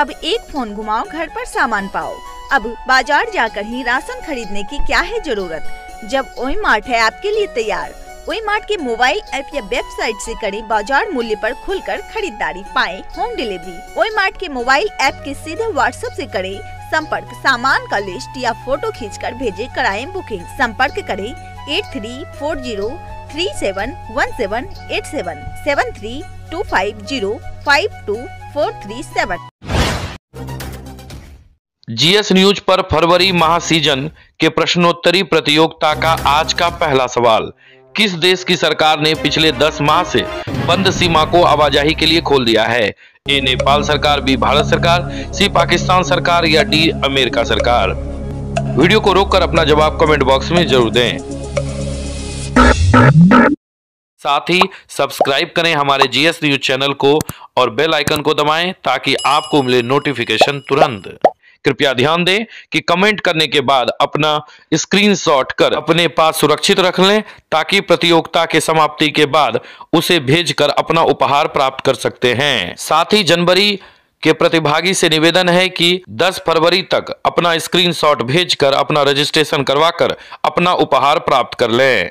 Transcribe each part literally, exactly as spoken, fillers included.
अब एक फोन घुमाओ, घर पर सामान पाओ। अब बाजार जाकर ही राशन खरीदने की क्या है जरूरत, जब ओई मार्ट है आपके लिए तैयार। ओई मार्ट के मोबाइल ऐप या वेबसाइट से करें बाजार मूल्य पर खुलकर खरीदारी, पाएं होम डिलीवरी। ओई मार्ट के मोबाइल ऐप के सीधे व्हाट्सएप से करें संपर्क, सामान का लिस्ट या फोटो खींचकर भेजे, कराएं बुकिंग। संपर्क करें eight three four zero three seven one seven eight seven seven three two five zero five two four three seven. GS news पर फरवरी माह सीजन के प्रश्नोत्तरी प्रतियोगिता का आज का पहला सवाल। किस देश की सरकार ने पिछले दस माह से बंद सीमा को आवाजाही के लिए खोल दिया है? ए नेपाल सरकार, बी भारत सरकार, सी पाकिस्तान सरकार या डी अमेरिका सरकार? वीडियो को रोककर अपना जवाब कमेंट बॉक्स में जरूर दें। साथ ही सब्सक्राइब करें हमारे जीएस न्यूज चैनल को और बेल आइकन को दबाएं ताकि आपको मिले नोटिफिकेशन तुरंत। कृपया ध्यान दें कि कमेंट करने के बाद अपना स्क्रीनशॉट कर अपने पास सुरक्षित रख लें ताकि प्रतियोगिता के समाप्ति के बाद उसे भेजकर अपना उपहार प्राप्त कर सकते हैं। साथ ही जनवरी के प्रतिभागी से निवेदन है कि दस फरवरी तक अपना स्क्रीनशॉट भेजकर अपना रजिस्ट्रेशन करवाकर अपना उपहार प्राप्त कर लें।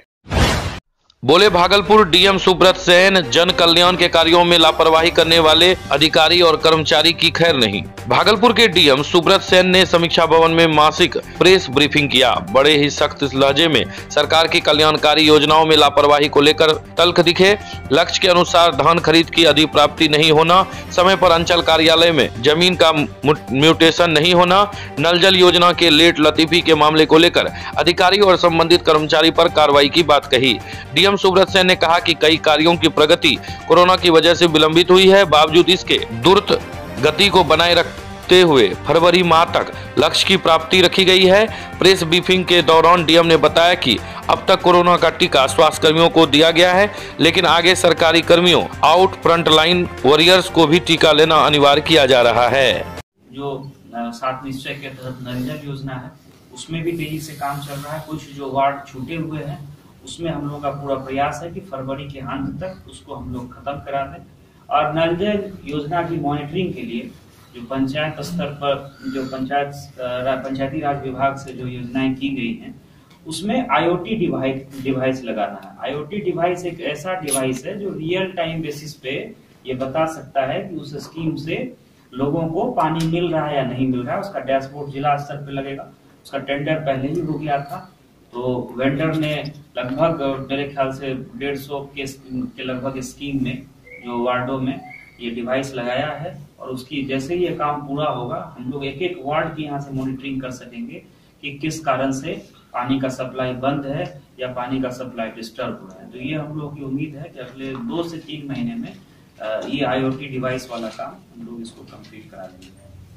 बोले भागलपुर डीएम सुब्रत सेन, जन कल्याण के कार्यों में लापरवाही करने वाले अधिकारी और कर्मचारी की खैर नहीं। भागलपुर के डीएम सुब्रत सेन ने समीक्षा भवन में मासिक प्रेस ब्रीफिंग किया। बड़े ही सख्त लहजे में सरकार की कल्याणकारी योजनाओं में लापरवाही को लेकर तल्ख दिखे। लक्ष्य के अनुसार धान खरीद की अधिप्राप्ति नहीं होना, समय पर अंचल कार्यालय में जमीन का म्यूटेशन नहीं होना, नल जल योजना के लेट लतीफी के मामले को लेकर अधिकारी और संबंधित कर्मचारी पर कार्रवाई की बात कही। डीएम सुब्रत सेन ने कहा कि कई कार्यों की प्रगति कोरोना की वजह से विलंबित हुई है। बावजूद इसके द्रुत गति को बनाए रखते हुए फरवरी माह तक लक्ष्य की प्राप्ति रखी गई है। प्रेस ब्रीफिंग के दौरान डीएम ने बताया कि अब तक कोरोना का टीका स्वास्थ्य कर्मियों को दिया गया है, लेकिन आगे सरकारी कर्मियों, आउट फ्रंट लाइन वॉरियर्स को भी टीका लेना अनिवार्य किया जा रहा है। जो सात निश्चय के तहत नल जल योजना है उसमें भी तेजी से काम चल रहा है। कुछ जो वार्ड छूटे हुए हैं उसमें हम लोगों का पूरा प्रयास है कि फरवरी के अंत तक उसको हम लोग खत्म करा दें। और नल जल योजना की मॉनिटरिंग के लिए जो पंचायत स्तर पर जो पंचायत पंचायती राज विभाग से जो योजनाएं की गई हैं उसमें आईओटी डिवाइस डिवाइस लगाना है। आईओटी डिवाइस एक ऐसा डिवाइस है जो रियल टाइम बेसिस पे ये बता सकता है कि उस स्कीम से लोगों को पानी मिल रहा है या नहीं मिल रहा है। उसका डैशबोर्ड जिला स्तर पे लगेगा। उसका टेंडर पहले ही हो गया था, तो वेंडर ने लगभग मेरे ख्याल से डेढ़ सौ के, के लगभग स्कीम में जो वार्डों में ये डिवाइस लगाया है। और उसकी जैसे ही ये काम पूरा होगा हम लोग एक एक वार्ड की यहाँ से मॉनिटरिंग कर सकेंगे कि किस कारण से पानी का सप्लाई बंद है या पानी का सप्लाई डिस्टर्ब हुआ है। तो ये हम लोग की उम्मीद है कि अगले दो से तीन महीने में ये आईओटी डिवाइस वाला काम हम लोग इसको कंप्लीट करा देंगे।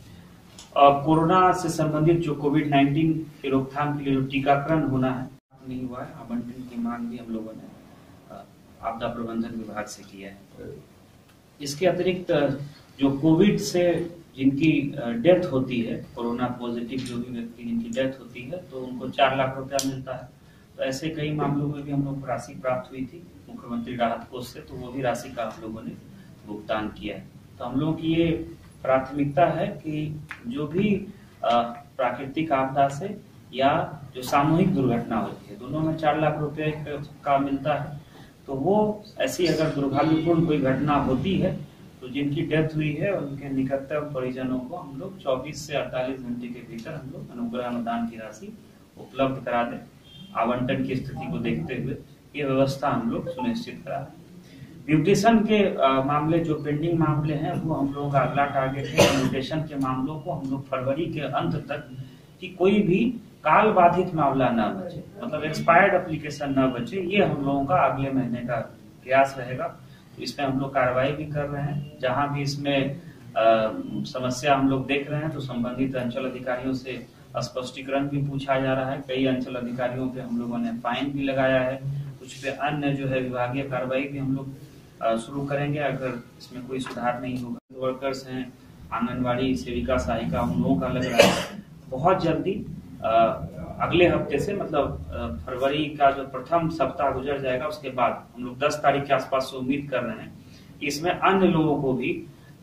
कोरोना से संबंधित जो कोविड नाइन्टीन की रोकथाम के लिए जो टीकाकरण होना है नहीं हुआ है, आवंटन की मांग भी हम लोगों ने आपदा प्रबंधन विभाग से किया है। इसके अतिरिक्त जो कोविड से जिनकी डेथ होती है, कोरोना पॉजिटिव जो भी व्यक्ति जिनकी डेथ होती है, तो उनको चार लाख रुपया मिलता है। तो ऐसे कई मामलों में भी हम लोग को राशि प्राप्त हुई थी मुख्यमंत्री राहत कोष से, तो वो भी राशि का हम लोगों ने भुगतान किया है। तो हम लोगों की ये प्राथमिकता है कि जो भी प्राकृतिक आपदा से या जो सामूहिक दुर्घटना होती है, दोनों में चार लाख रुपए का मिलता है। तो वो ऐसी अगर दुर्भाग्यपूर्ण कोई घटना होती है तो जिनकी डेथ हुई है उनके निकटतम परिजनों को हम लोग चौबीस से अड़तालीस घंटे के भीतर हम लोग अनुग्रह अनुदान की राशि उपलब्ध करा दें। आवंटन की स्थिति को देखते हुए ये व्यवस्था हम लोग सुनिश्चित करा दें। म्यूटेशन के आ, मामले जो पेंडिंग मामले हैं वो हम लोगों का अगला टारगेट है। म्यूटेशन के मामलों को हम लोग फरवरी के अंत तक कि कोई भी काल बाधित मामला न बचे, मतलब एक्सपायर्ड एप्लीकेशन न बचे, ये हम लोगों का अगले महीने का प्रयास रहेगा। तो इसमें हम लोग कार्रवाई भी कर रहे हैं। जहां भी इसमें आ, समस्या हम लोग देख रहे हैं तो संबंधित अंचल अधिकारियों से स्पष्टीकरण भी पूछा जा रहा है। कई अंचल अधिकारियों पे हम लोगों ने फाइन भी लगाया है, कुछ पे अन्य जो है विभागीय कार्रवाई भी हम लोग शुरू करेंगे अगर इसमें कोई सुधार नहीं होगा। वर्कर्स हैं, आंगनवाड़ी सेविका सहायिका, उन लोगों का लग रहा है बहुत जल्दी आ, अगले हफ्ते से, मतलब फरवरी का जो प्रथम सप्ताह गुजर जाएगा उसके बाद हम लोग दस तारीख के आसपास से उम्मीद कर रहे हैं कि इसमें अन्य लोगों को भी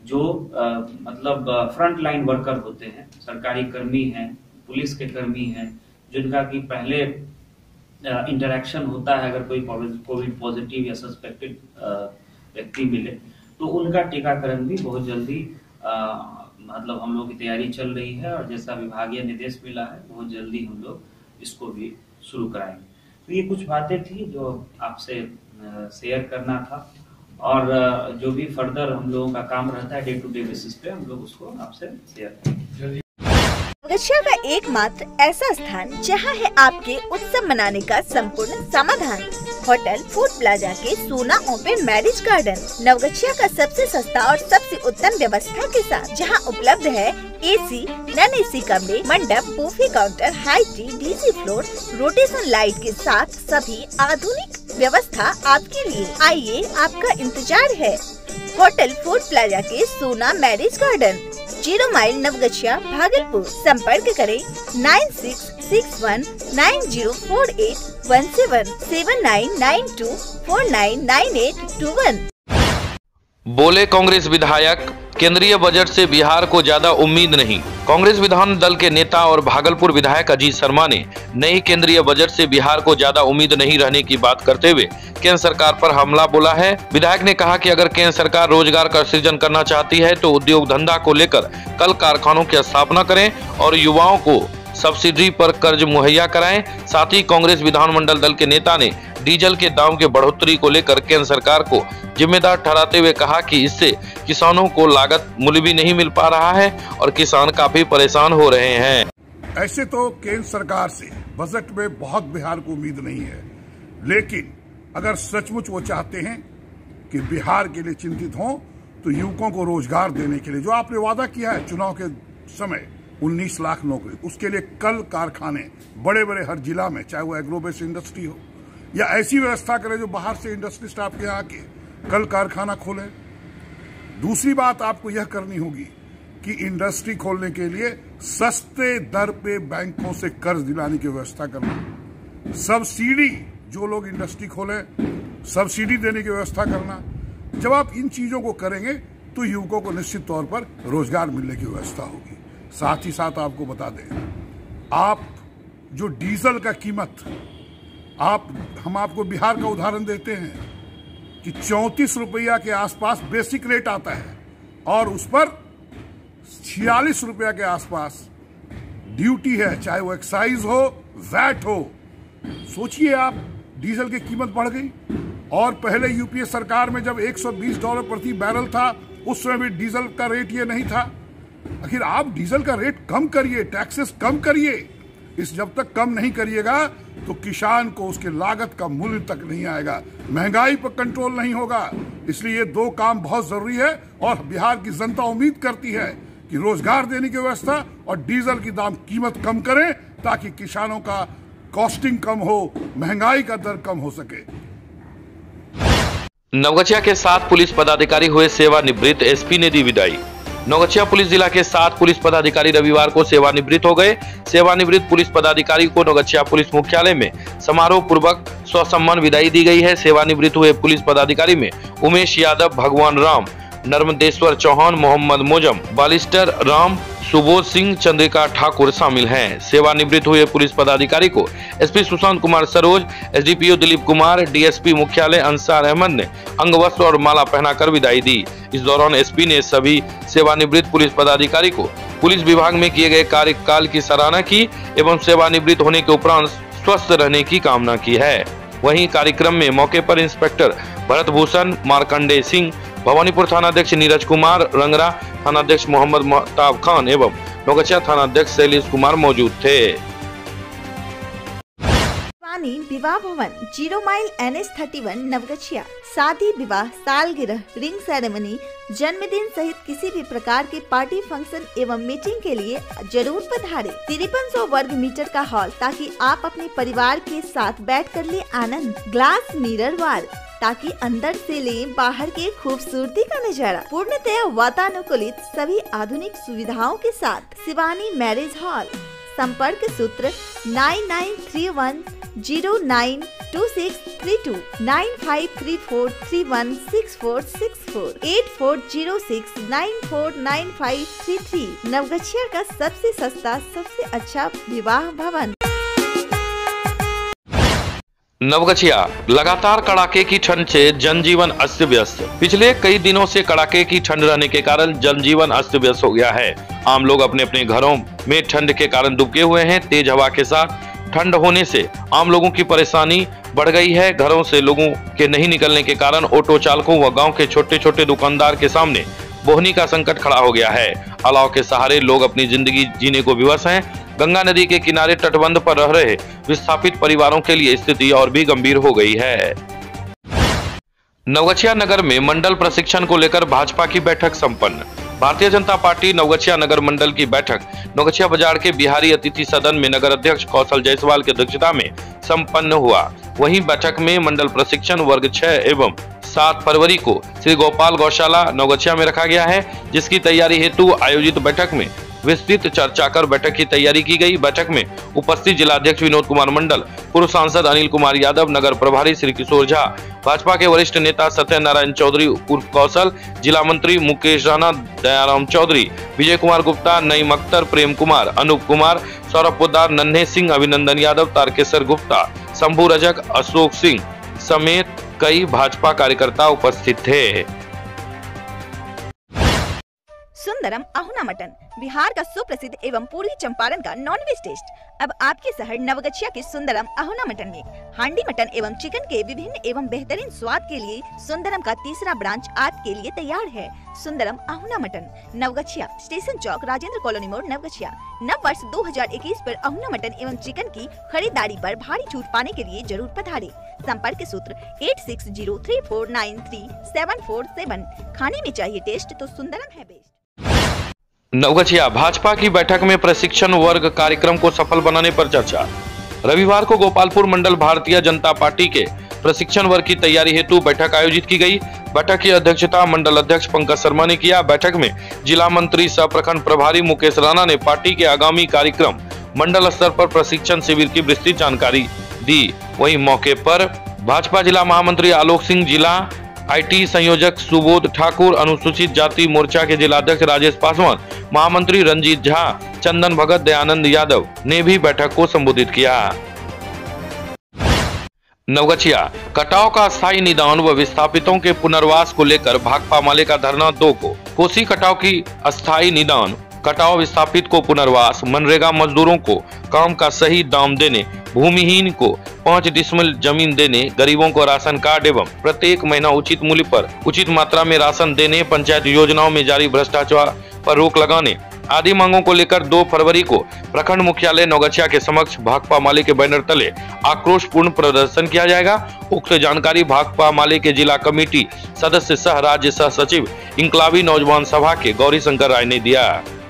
जो आ, मतलब फ्रंट लाइन वर्कर होते हैं, सरकारी कर्मी हैं, पुलिस के कर्मी हैं, जिनका कि पहले इंटरेक्शन होता है, अगर कोई कोविड पॉजिटिव या सस्पेक्टेड व्यक्ति मिले तो उनका टीकाकरण भी बहुत जल्दी आ, मतलब हम लोग की तैयारी चल रही है, और जैसा विभागीय निर्देश मिला है बहुत जल्दी हम लोग इसको भी शुरू कराएंगे। तो ये कुछ बातें थी जो आपसे शेयर करना था, और जो भी फर्दर हम लोगों का काम रहता है डे टू डे बेसिस पे हम लोग उसको आपसे शेयर करेंगे। नवगछिया का एकमात्र ऐसा स्थान जहां है आपके उत्सव मनाने का संपूर्ण समाधान, होटल फूड प्लाजा के सोना ओपन मैरिज गार्डन। नवगछिया का सबसे सस्ता और सबसे उत्तम व्यवस्था के साथ, जहां उपलब्ध है एसी, नॉन एसी कमरे, मंडप, buffet counter, high tea, DC floor, rotation light के साथ सभी आधुनिक व्यवस्था आपके लिए। आइए, आपका इंतजार है। होटल फूड प्लाजा के Sona marriage garden, zero mile Naugachia Bhagalpur. संपर्क करें nine six six one nine zero four eight one seven seven nine nine two four nine nine eight two one. बोले कांग्रेस विधायक, केंद्रीय बजट से बिहार को ज्यादा उम्मीद नहीं। कांग्रेस विधान दल के नेता और भागलपुर विधायक अजीत शर्मा ने नई केंद्रीय बजट से बिहार को ज्यादा उम्मीद नहीं रहने की बात करते हुए केंद्र सरकार पर हमला बोला है। विधायक ने कहा कि अगर केंद्र सरकार रोजगार का सृजन करना चाहती है तो उद्योग धंधा को लेकर कल कारखानों की स्थापना करें और युवाओं को सब्सिडी पर कर्ज मुहैया कराएं। साथ ही कांग्रेस विधानमंडल दल के नेता ने डीजल के दाम के बढ़ोतरी को लेकर केंद्र सरकार को जिम्मेदार ठहराते हुए कहा कि इससे किसानों को लागत मूल्य भी नहीं मिल पा रहा है और किसान काफी परेशान हो रहे हैं। ऐसे तो केंद्र सरकार से बजट में बहुत बिहार को उम्मीद नहीं है, लेकिन अगर सचमुच वो चाहते हैं कि बिहार के लिए चिंतित हों तो युवकों को रोजगार देने के लिए जो आपने वादा किया है चुनाव के समय उन्नीस लाख नौकरी, उसके लिए कल कारखाने बड़े बड़े हर जिला में, चाहे वो एग्रो बेस्ड इंडस्ट्री हो या ऐसी व्यवस्था करें जो बाहर से इंडस्ट्रिस्ट आपके यहाँ आके कल कारखाना खोले। दूसरी बात आपको यह करनी होगी कि इंडस्ट्री खोलने के लिए सस्ते दर पे बैंकों से कर्ज दिलाने की व्यवस्था करना, सब्सिडी जो लोग इंडस्ट्री खोले सब्सिडी देने की व्यवस्था करना। जब आप इन चीजों को करेंगे तो युवकों को निश्चित तौर पर रोजगार मिलने की व्यवस्था होगी। साथ ही साथ आपको बता दें, आप जो डीजल का कीमत, आप हम आपको बिहार का उदाहरण देते हैं कि चौंतीस रुपया के आसपास बेसिक रेट आता है और उस पर छियालीस रुपया के आसपास ड्यूटी है, चाहे वो एक्साइज हो वैट हो। सोचिए आप, डीजल की कीमत बढ़ गई। और पहले यूपीए सरकार में जब एक सौ बीस डॉलर प्रति बैरल था उस समय भी डीजल का रेट ये नहीं था। आखिर आप डीजल का रेट कम करिए, टैक्सेस कम करिए। इस जब तक कम नहीं करिएगा तो किसान को उसके लागत का मूल्य तक नहीं आएगा, महंगाई पर कंट्रोल नहीं होगा। इसलिए ये दो काम बहुत जरूरी है और बिहार की जनता उम्मीद करती है कि रोजगार देने की व्यवस्था और डीजल की दाम कीमत कम करें ताकि किसानों का कॉस्टिंग कम हो, महंगाई का दर कम हो सके। नवगछिया के सात पुलिस पदाधिकारी हुए सेवानिवृत्त, एसपी ने दी विदाई। नवगछिया पुलिस जिला के सात पुलिस पदाधिकारी रविवार को सेवानिवृत्त हो गए। सेवानिवृत्त पुलिस पदाधिकारी को नवगछिया पुलिस मुख्यालय में समारोह पूर्वक स्वसम्मान विदाई दी गई है। सेवानिवृत्त हुए पुलिस पदाधिकारी में उमेश यादव, भगवान राम, नर्मदेश्वर चौहान, मोहम्मद मोजम, बालिस्टर राम, सुबोध सिंह, चंद्रिका ठाकुर शामिल हैं। सेवानिवृत्त हुए पुलिस पदाधिकारी को SP Sushant Kumar Saroj, SDPO Dilip Kumar, DSP मुख्यालय अंसार अहमद ने अंग वस्त्र और माला पहनाकर विदाई दी। इस दौरान एसपी ने सभी सेवानिवृत्त पुलिस पदाधिकारी को पुलिस विभाग में किए गए कार्यकाल की सराहना की एवं सेवानिवृत्त होने के उपरांत स्वस्थ रहने की कामना की है। वहीं कार्यक्रम में मौके पर इंस्पेक्टर भरत भूषण, मार्कंडेय सिंह, भवानीपुर थानाध्यक्ष नीरज कुमार, रंगरा थानाध्यक्ष मोहम्मद महताब खान एवं नवगछिया थानाध्यक्ष शैलेश कुमार मौजूद थे। शिवानी विवाह भवन, zero mile N H thirty one Naugachia. शादी, विवाह, सालगिरह, रिंग सेरेमनी, जन्मदिन सहित किसी भी प्रकार के पार्टी फंक्शन एवं मीटिंग के लिए जरूर पधारे। तिरपन सौ वर्ग मीटर का हॉल ताकि आप अपने परिवार के साथ बैठ कर ले आनंद। ग्लास मिरर वॉल ताकि अंदर से ले बाहर के खूबसूरती का नजारा। पूर्णतया वातानुकूलित सभी आधुनिक सुविधाओं के साथ शिवानी मैरिज हॉल, संपर्क सूत्र nine nine three one zero nine two six three two, nine five three four three one six four six four, eight four zero six nine four nine five three three. Naugachia का सबसे सस्ता सबसे अच्छा विवाह भवन। नवगछिया लगातार कड़ाके की ठंड से जनजीवन अस्त व्यस्त। पिछले कई दिनों से कड़ाके की ठंड रहने के कारण जनजीवन अस्त व्यस्त हो गया है। आम लोग अपने अपने घरों में ठंड के कारण दुबके हुए हैं। तेज हवा के साथ ठंड होने से आम लोगों की परेशानी बढ़ गई है। घरों से लोगों के नहीं निकलने के कारण ऑटो चालकों व गांव के छोटे छोटे दुकानदार के सामने बोहनी का संकट खड़ा हो गया है। अलाव के सहारे लोग अपनी जिंदगी जीने को विवश हैं। गंगा नदी के किनारे तटबंध पर रह रहे विस्थापित परिवारों के लिए स्थिति और भी गंभीर हो गई है। नवगछिया नगर में मंडल प्रशिक्षण को लेकर भाजपा की बैठक संपन्न। भारतीय जनता पार्टी नवगछिया नगर मंडल की बैठक नवगछिया बाजार के बिहारी अतिथि सदन में नगर अध्यक्ष कौशल जायसवाल की अध्यक्षता में संपन्न हुआ। वहीं बैठक में मंडल प्रशिक्षण वर्ग छह एवं सात फरवरी को श्री गोपाल गौशाला नवगछिया में रखा गया है, जिसकी तैयारी हेतु आयोजित बैठक में विस्तृत चर्चा कर बैठक की तैयारी की गई। बैठक में उपस्थित जिलाध्यक्ष विनोद कुमार मंडल, पूर्व सांसद अनिल कुमार यादव, नगर प्रभारी श्री किशोर झा, भाजपा के वरिष्ठ नेता सत्यनारायण चौधरी उर्फ कौशल, जिला मंत्री मुकेश राणा, दयाराम चौधरी, विजय कुमार गुप्ता, नईम अख्तर, प्रेम कुमार, अनूप कुमार, सौरभ पोद्दार, नन्हे सिंह, अभिनंदन यादव, तारकेश्वर गुप्ता, शंभू रजक, अशोक सिंह समेत कई भाजपा कार्यकर्ता उपस्थित थे। सुंदरम अहुना मटन, बिहार का सुप्रसिद्ध एवं पूर्वी चंपारण का नॉनवेज टेस्ट अब आपके शहर नवगछिया के सुंदरम अहुना मटन में। हांडी मटन एवं चिकन के विभिन्न एवं बेहतरीन स्वाद के लिए सुंदरम का तीसरा ब्रांच आपके लिए तैयार है। सुंदरम अहुना मटन, नवगछिया, स्टेशन चौक, राजेंद्र कॉलोनी मोड़, नवगछिया। नव वर्ष दो हज़ार इक्कीस पर अहुना मटन एवं चिकन की खरीदारी पर भारी छूट पाने के लिए जरूर पधारें। संपर्क सूत्र eight six zero three four nine three seven four seven. खाने में चाहिए टेस्ट तो सुंदरम है बेस्ट। नवगछिया भाजपा की बैठक में प्रशिक्षण वर्ग कार्यक्रम को सफल बनाने पर चर्चा। रविवार को गोपालपुर मंडल भारतीय जनता पार्टी के प्रशिक्षण वर्ग की तैयारी हेतु बैठक आयोजित की गई। बैठक की अध्यक्षता मंडल अध्यक्ष पंकज शर्मा ने किया। बैठक में जिला मंत्री सह प्रखंड प्रभारी मुकेश राणा ने पार्टी के आगामी कार्यक्रम, मंडल स्तर पर प्रशिक्षण शिविर की विस्तृत जानकारी दी। वहीं मौके पर भाजपा जिला महामंत्री आलोक सिंह, जिला आईटी संयोजक सुबोध ठाकुर, अनुसूचित जाति मोर्चा के जिलाध्यक्ष राजेश पासवान, महामंत्री रंजीत झा, चंदन भगत, दयानंद यादव ने भी बैठक को संबोधित किया। नवगछिया कटाव का स्थायी निदान व विस्थापितों के पुनर्वास को लेकर भाकपा माले का धरना दो को। कोसी कटाव की अस्थायी निदान, कटाव विस्थापित को पुनर्वास, मनरेगा मजदूरों को काम का सही दाम देने, भूमिहीन को पाँच डिसमिल जमीन देने, गरीबों को राशन कार्ड एवं प्रत्येक महीना उचित मूल्य पर उचित मात्रा में राशन देने, पंचायत योजनाओं में जारी भ्रष्टाचार पर रोक लगाने आदि मांगों को लेकर दो फरवरी को प्रखंड मुख्यालय नवगछिया के समक्ष भाकपा माले के बैनर तले आक्रोशपूर्ण प्रदर्शन किया जाएगा। उक्त जानकारी भाकपा माले के जिला कमेटी सदस्य सह राज्य सह सचिव इंकलाबी नौजवान सभा के गौरी शंकर राय ने दिया।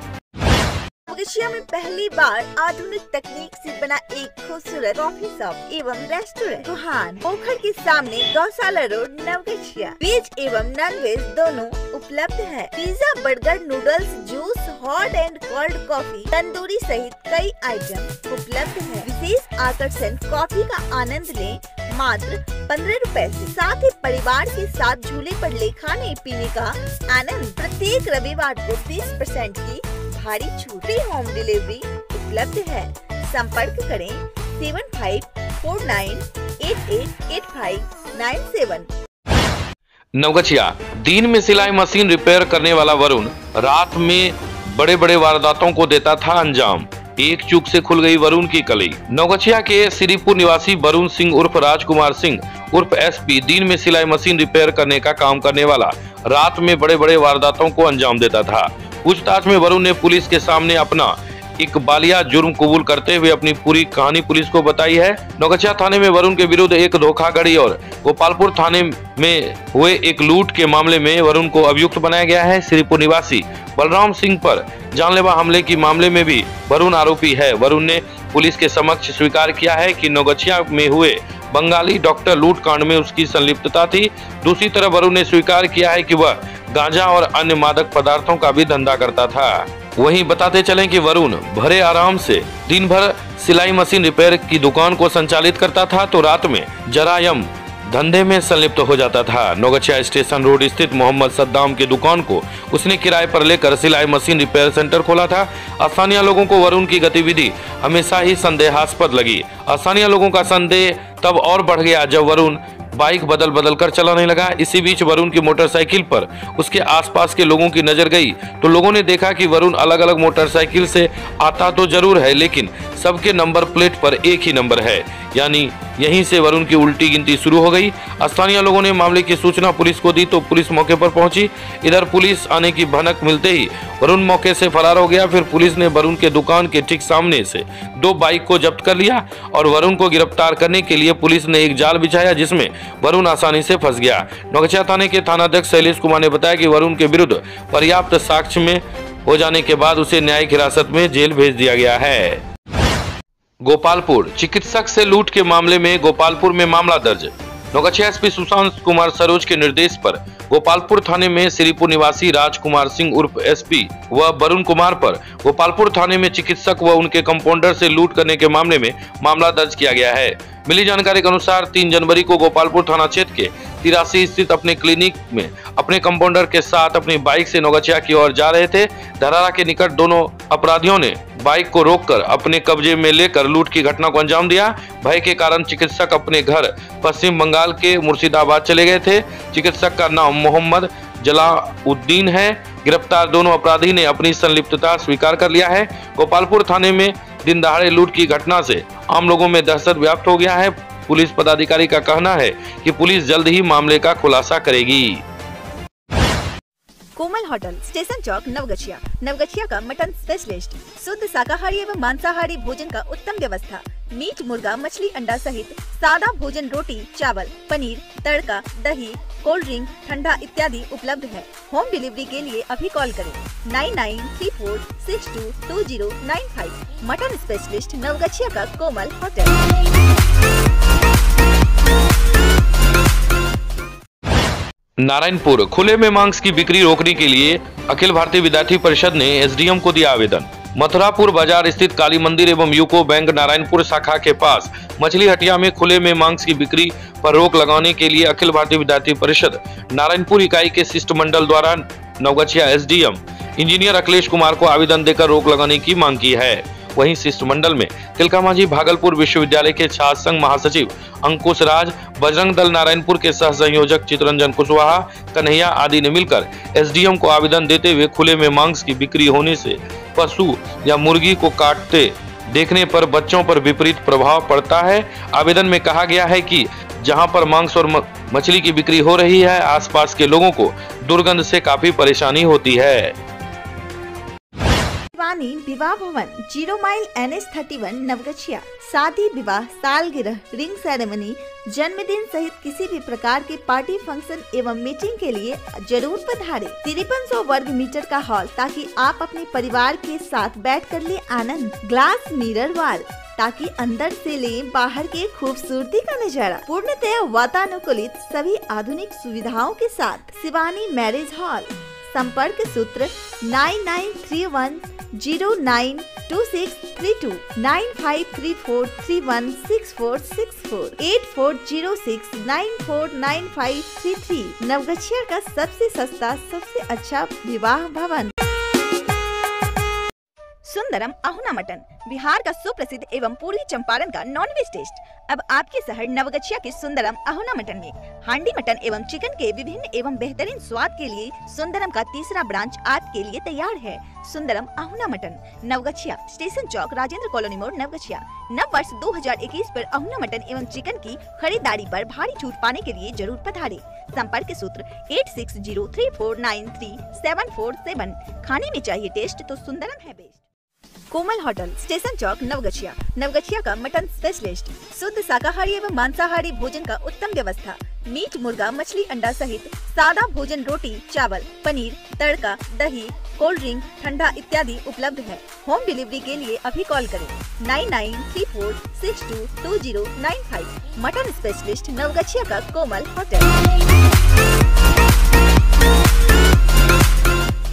नवगछिया में पहली बार आधुनिक तकनीक से बना एक खूबसूरत कॉफी शॉप एवं रेस्टोरेंट गुहान पोखर के सामने गौशाला रोड नवगछिया। वेज एवं नॉन वेज दोनों उपलब्ध है। Pizza, burger, noodles, juice, hot and cold coffee, tandoori सहित कई आइटम उपलब्ध है। विशेष आकर्षण कॉफी का आनंद लें मात्र पंद्रह रुपए से। साथ ही परिवार के साथ झूले पर ले खाने पीने का आनंद। प्रत्येक रविवार को बीस परसेंट की भारी छूट। फ्री होम डिलीवरी उपलब्ध है। संपर्क करें seven five four nine eight eight eight five nine seven. Navgachhia दिन में सिलाई मशीन रिपेयर करने वाला वरुण रात में बड़े बड़े वारदातों को देता था अंजाम। एक चूक से खुल गई वरुण की कली। नवगछिया के श्रीपुर निवासी वरुण सिंह उर्फ राजकुमार सिंह उर्फ एसपी दिन में सिलाई मशीन रिपेयर करने का काम करने वाला रात में बड़े बड़े वारदातों को अंजाम देता था। पूछताछ में वरुण ने पुलिस के सामने अपना इकबालिया जुर्म कबूल करते हुए अपनी पूरी कहानी पुलिस को बताई है। नवगछिया थाने में वरुण के विरुद्ध एक धोखाधड़ी और गोपालपुर थाने में हुए एक लूट के मामले में वरुण को अभियुक्त बनाया गया है। श्रीपुर निवासी बलराम सिंह पर जानलेवा हमले की मामले में भी वरुण आरोपी है। वरुण ने पुलिस के समक्ष स्वीकार किया है कि नवगछिया में हुए बंगाली डॉक्टर लूट कांड में उसकी संलिप्तता थी। दूसरी तरफ वरुण ने स्वीकार किया है कि वह गांजा और अन्य मादक पदार्थों का भी धंधा करता था। वहीं बताते चलें कि वरुण भरे आराम से दिन भर सिलाई मशीन रिपेयर की दुकान को संचालित करता था तो रात में जरायम धंधे में संलिप्त हो जाता था। नवगछिया स्टेशन रोड स्थित मोहम्मद सद्दाम की दुकान को उसने किराए पर लेकर सिलाई मशीन रिपेयर सेंटर खोला था। स्थानीय लोगों को वरुण की गतिविधि हमेशा ही संदेहास्पद लगी। स्थानीय लोगों का संदेह तब और बढ़ गया जब वरुण बाइक बदल बदल कर चलाने लगा। इसी बीच वरुण की मोटरसाइकिल पर उसके आसपास के लोगों की नजर गई तो लोगों ने देखा कि वरुण अलग अलग मोटरसाइकिल से आता तो जरूर है लेकिन सबके नंबर प्लेट पर एक ही नंबर है, यानी यहीं से वरुण की उल्टी गिनती शुरू हो गई। स्थानीय लोगों ने मामले की सूचना पुलिस को दी तो पुलिस मौके पर पहुंची। इधर पुलिस आने की भनक मिलते ही वरुण मौके से फरार हो गया। फिर पुलिस ने वरुण के दुकान के ठीक सामने से दो बाइक को जब्त कर लिया और वरुण को गिरफ्तार करने के लिए पुलिस ने एक जाल बिछाया जिसमें वरुण आसानी से फंस गया। नवगछिया थाने के थानाध्यक्ष शैलेश कुमार ने बताया कि वरुण के विरुद्ध पर्याप्त साक्ष्य में हो जाने के बाद उसे न्यायिक हिरासत में जेल भेज दिया गया है। गोपालपुर चिकित्सक से लूट के मामले में गोपालपुर में मामला दर्ज। नवगछिया एसपी सुशांत कुमार सरोज के निर्देश पर गोपालपुर थाने में श्रीपुर निवासी राजकुमार सिंह उर्फ एसपी व वरुण कुमार पर गोपालपुर थाने में चिकित्सक व उनके कंपाउंडर से लूट करने के मामले में मामला दर्ज किया गया है। मिली जानकारी के अनुसार तीन जनवरी को गोपालपुर थाना क्षेत्र के तिरासी स्थित अपने क्लिनिक में अपने कंपाउंडर के साथ अपनी बाइक से नवगछिया की ओर जा रहे थे। धरारा के निकट दोनों अपराधियों ने बाइक को रोककर अपने कब्जे में लेकर लूट की घटना को अंजाम दिया। भय के कारण चिकित्सक अपने घर पश्चिम बंगाल के मुर्शिदाबाद चले गए थे। चिकित्सक का नाम मोहम्मद जलाउद्दीन है। गिरफ्तार दोनों अपराधी ने अपनी संलिप्तता स्वीकार कर लिया है। गोपालपुर थाने में दिन दहाड़े लूट की घटना से आम लोगों में दहशत व्याप्त हो गया है। पुलिस पदाधिकारी का कहना है कि पुलिस जल्द ही मामले का खुलासा करेगी। कोमल होटल, स्टेशन चौक, नवगछिया। नवगछिया का मटन स्पेशलिस्ट, शुद्ध शाकाहारी एवं मांसाहारी भोजन का उत्तम व्यवस्था। मीट, मुर्गा, मछली, अंडा सहित सादा भोजन, रोटी, चावल, पनीर, तड़का, दही, कोल्ड ड्रिंक, ठंडा इत्यादि उपलब्ध है। होम डिलीवरी के लिए अभी कॉल करें nine nine three four six two two zero nine five. Mutton specialist, Naugachia का कोमल होटल। नारायणपुर खुले में मांस की बिक्री रोकने के लिए अखिल भारतीय विद्यार्थी परिषद ने एसडीएम को दिया आवेदन। मथुरापुर बाजार स्थित काली मंदिर एवं यूको बैंक नारायणपुर शाखा के पास मछली हटिया में खुले में मांस की बिक्री पर रोक लगाने के लिए अखिल भारतीय विद्यार्थी परिषद नारायणपुर इकाई के शिष्टमंडल द्वारा नवगछिया एसडीएम इंजीनियर अखिलेश कुमार को आवेदन देकर रोक लगाने की मांग की है। वहीं शिष्टमंडल में तिलका मांझी भागलपुर विश्वविद्यालय के छात्र संघ महासचिव अंकुश राज, बजरंग दल नारायणपुर के सह संयोजक चितरंजन कुशवाहा, कन्हैया आदि ने मिलकर एसडीएम को आवेदन देते हुए खुले में मांस की बिक्री होने से पशु या मुर्गी को काटते देखने पर बच्चों पर विपरीत प्रभाव पड़ता है। आवेदन में कहा गया है कि जहां पर मांस और मछली की बिक्री हो रही है, आसपास के लोगों को दुर्गंध से काफी परेशानी होती है। विवाह भवन, zero mile N H thirty one, Naugachia. शादी, विवाह, सालगिरह, रिंग सेरेमनी, जन्मदिन सहित किसी भी प्रकार के पार्टी, फंक्शन एवं मीटिंग के लिए जरूर पधारें। तिरपन सौ वर्ग मीटर का हॉल ताकि आप अपने परिवार के साथ बैठ कर ले आनंद। ग्लास मिरर वॉल ताकि अंदर से ले बाहर के खूबसूरती का नजारा। पूर्णतया वातानुकूलित सभी आधुनिक सुविधाओं के साथ। Shivani marriage hall. संपर्क सूत्र nine nine three one zero nine two six three two, nine five three four three one six four six four, eight four zero six nine four nine five three three. Naugachia का सबसे सस्ता, सबसे अच्छा विवाह भवन। Sundaram Ahuna mutton, Bihar का सुप्रसिद्ध एवं पूर्वी चंपारण का नॉनवेज टेस्ट अब आपके शहर नवगछिया के सुंदरम अहुना मटन में। हांडी मटन एवं चिकन के विभिन्न एवं बेहतरीन स्वाद के लिए सुंदरम का तीसरा ब्रांच आपके लिए तैयार है। सुंदरम अहुना मटन, नवगछिया, स्टेशन चौक, राजेंद्र कॉलोनी मोड़, नवगछिया। नव वर्ष दो हजार इक्कीस पर अहुना मटन एवं चिकन की खरीदारी पर भारी छूट पाने के लिए जरूर पधारें। संपर्क सूत्र eight six zero three four nine three seven four seven. खाने में चाहिए टेस्ट तो सुंदरम है बेस्ट। कोमल होटल, स्टेशन चौक, नवगछिया। नवगछिया का मटन स्पेशलिस्ट, शुद्ध शाकाहारी एवं मांसाहारी भोजन का उत्तम व्यवस्था। मीट, मुर्गा, मछली, अंडा सहित सादा भोजन, रोटी, चावल, पनीर, तड़का, दही, कोल्ड ड्रिंक, ठंडा इत्यादि उपलब्ध है। होम डिलीवरी के लिए अभी कॉल करें nine nine three four six two two zero nine five. Mutton specialist, Naugachia का कोमल होटल।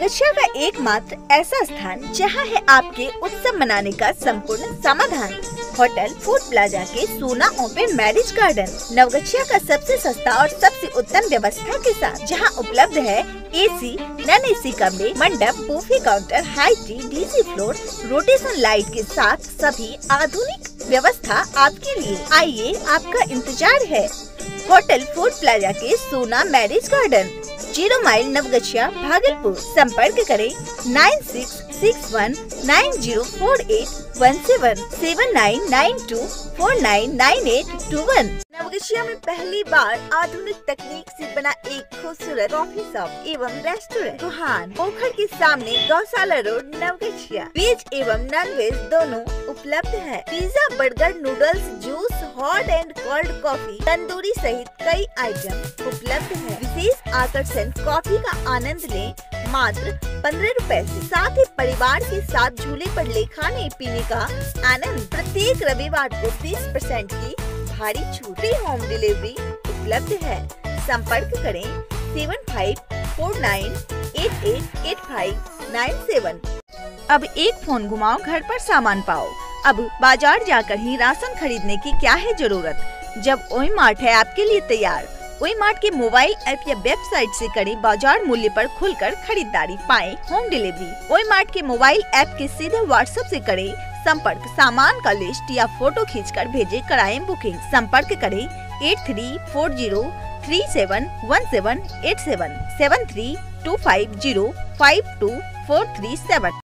नवगछिया का एकमात्र ऐसा स्थान जहां है आपके उत्सव मनाने का संपूर्ण समाधान। होटल फूड प्लाजा के सोना ओपन मैरिज गार्डन नवगछिया का सबसे सस्ता और सबसे उत्तम व्यवस्था के साथ, जहां उपलब्ध है एसी, नॉन एसी कमरे, मंडप, buffet counter, high tea, DJ floor, rotation light के साथ सभी आधुनिक व्यवस्था आपके लिए। आइए, आपका इंतजार है। होटल फूड प्लाजा के Sona marriage garden, zero mile Naugachia Bhagalpur. संपर्क करें nine six six one nine zero four eight one seven seven nine nine two four nine nine eight two one. Naugachia में पहली बार आधुनिक तकनीक से बना एक खूबसूरत कॉफी शॉप एवं रेस्टोरेंट रुहान पोखर के सामने गौशाला रोड नवगछिया। वेज एवं नॉन वेज दोनों उपलब्ध है। Pizza, burger, noodles, juice, hot and cold coffee, tandoori सहित कई आइटम उपलब्ध है। विशेष आकर्षण कॉफी का आनंद लें मात्र पंद्रह रुपए से। साथ ही परिवार के साथ झूले पर ले खाने पीने का आनंद। प्रत्येक रविवार को तीस परसेंट की भारी छूट। फ्री होम डिलीवरी उपलब्ध है। संपर्क करें seven five four nine eight eight eight five nine seven. अब एक फोन घुमाओ, घर पर सामान पाओ। अब बाजार जाकर ही राशन खरीदने की क्या है जरूरत, जब ओई मार्ट है आपके लिए तैयार। ओई मार्ट के मोबाइल ऐप या वेबसाइट से करें बाजार मूल्य पर खुलकर खरीदारी, पाएं होम डिलीवरी। ओई मार्ट के मोबाइल ऐप के सीधे व्हाट्सएप से करें संपर्क, सामान का लिस्ट या फोटो खींचकर भेजे, कराएं बुकिंग। संपर्क करें eight three four zero three seven one seven eight seven seven three two five zero five two four three seven.